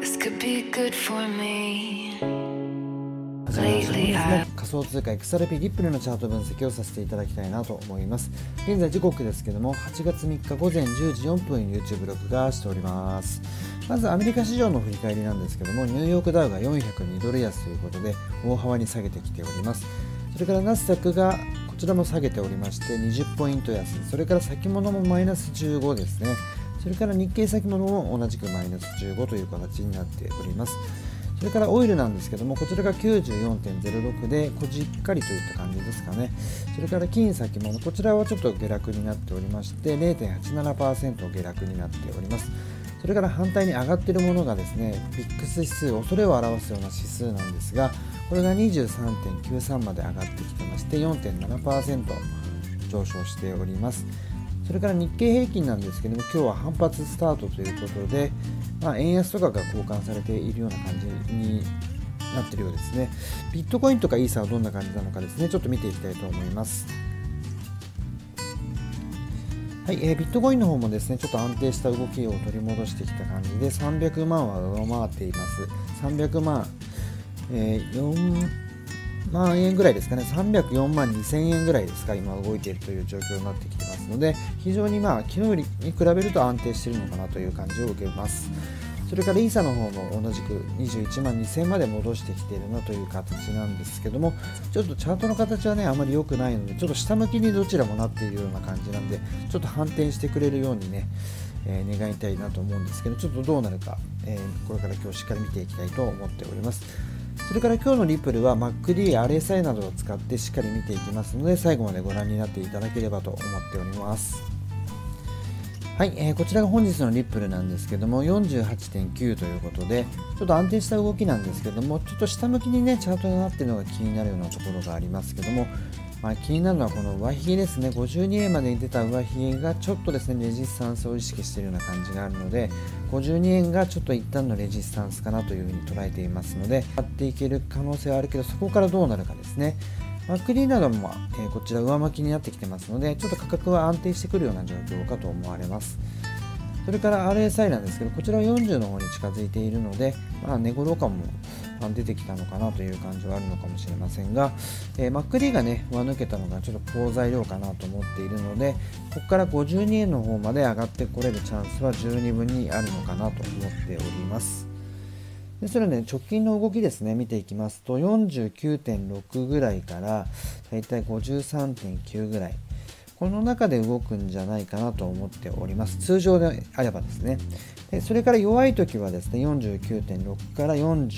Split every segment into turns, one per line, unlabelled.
This could be good for me.
始まりましたですね、仮想通貨 XRP リップルのチャート分析をさせていただきたいなと思います。現在時刻ですけども8月3日午前10時4分 YouTube 録画しております。まずアメリカ市場の振り返りなんですけども、ニューヨークダウが402ドル安ということで大幅に下げてきております。それからナスダックがこちらも下げておりまして20ポイント安、それから先物もマイナス15ですね。それから日経先物も同じくマイナス15という形になっております。それからオイルなんですけども、こちらが 94.06 でこじっかりといった感じですかね。それから金先物、こちらはちょっと下落になっておりまして 0.87% 下落になっております。それから反対に上がっているものがですね、ビックス指数、恐れを表すような指数なんですが、これが 23.93 まで上がってきてまして 4.7% 上昇しております。それから日経平均なんですけども、今日は反発スタートということで、円安とかが交換されているような感じになっているようですね。ビットコインとかイーサはどんな感じなのかですね、ちょっと見ていきたいと思います。はい、ビットコインの方もですね、ちょっと安定した動きを取り戻してきた感じで、300万は上回っています。300万、4万円ぐらいですかね、304万2000円ぐらいですか、今動いているという状況になってきてますので、非常に昨日に比べると安定しているのかなという感じを受けます。それからイーサの方も同じく21万2000円まで戻してきているなという形なんですけども、ちょっとチャートの形はね、あまり良くないので、ちょっと下向きにどちらもなっているような感じなんで、ちょっと反転してくれるようにね、願いたいなと思うんですけど、ちょっとどうなるか、これから今日しっかり見ていきたいと思っております。それから今日のリップルは MACD、RSI などを使ってしっかり見ていきますので、最後までご覧になっていただければと思っております。はい、こちらが本日のリップルなんですけども 48.9 ということで、ちょっと安定した動きなんですけども、ちょっと下向きにねチャートになっているのが気になるようなところがありますけども、気になるのはこの上髭ですね。52円までに出た上髭がちょっとですねレジスタンスを意識しているような感じがあるので、52円がちょっと一旦のレジスタンスかなというふうに捉えていますので、上がっていける可能性はあるけど、そこからどうなるかですね。MACD なども、こちら上向きになってきてますので、ちょっと価格は安定してくるような状況かと思われます。それから RSI なんですけど、こちらは40の方に近づいているので、値頃感も出てきたのかなという感じはあるのかもしれませんが、MACD がね上抜けたのがちょっと好材料かなと思っているので、ここから52円の方まで上がってこれるチャンスは十二分にあるのかなと思っております。でそれね、直近の動きですね、見ていきますと 49.6 ぐらいからだいたい 53.9 ぐらい、この中で動くんじゃないかなと思っております。通常であればですね。でそれから弱い時はですね 49.6 から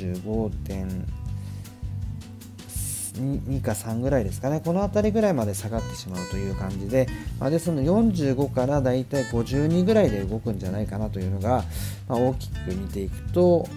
45.2 か3ぐらいですかね、この辺りぐらいまで下がってしまうという感じで、でその45からだいたい52ぐらいで動くんじゃないかなというのが、大きく見ていくと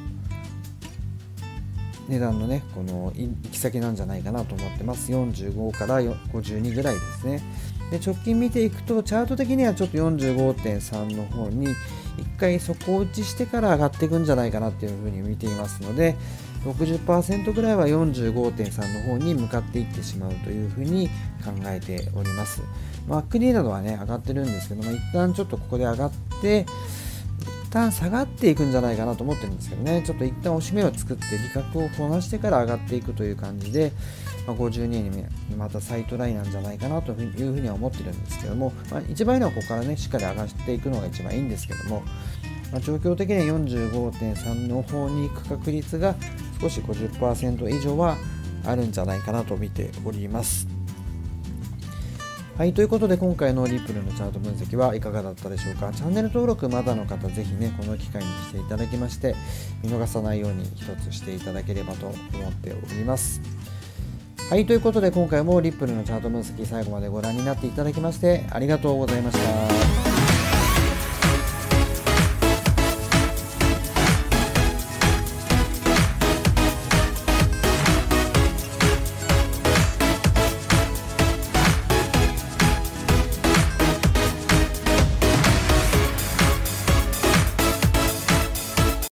値段のねこの行き先なんじゃないかなと思ってます。45から52ぐらいですね。で直近見ていくとチャート的にはちょっと 45.3 の方に一回底打ちしてから上がっていくんじゃないかなっていうふうに見ていますので、 60% ぐらいは 45.3 の方に向かっていってしまうというふうに考えております。MACD などはね上がってるんですけども、一旦ちょっとここで上がって一旦下がっていくんじゃないかなと思ってるんですけどね、ちょっと一旦押し目を作って利確をこなしてから上がっていくという感じで、52円にまたサイトラインなんじゃないかなというふうには思ってるんですけども、一番いいのはここからねしっかり上がっていくのが一番いいんですけども、状況的には 45.3 の方に行く確率が少し 50% 以上はあるんじゃないかなと見ております。はい、ということで今回のリップルのチャート分析はいかがだったでしょうか。チャンネル登録まだの方、ぜひねこの機会にしていただきまして、見逃さないように一つしていただければと思っております。はい、ということで今回もリップルのチャート分析最後までご覧になっていただきましてありがとうございました。